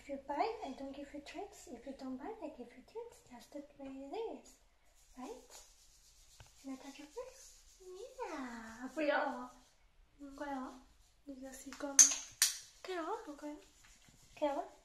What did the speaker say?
you buy, I don't give you treats. If you don't buy, I give you treats. That's the way it is, right? Can I touch your face? Yeah. Free all. Quay ó. Bây giờ xí cơm. Cái đó, ok. Cái đó.